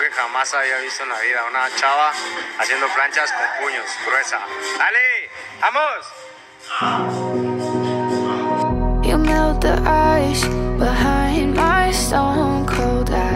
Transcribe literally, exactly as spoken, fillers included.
que jamás había visto en la vida. Una chava haciendo planchas con puños, gruesa. ¡Dale! ¡Vamos! You melt the ice behind my stone cold eyes.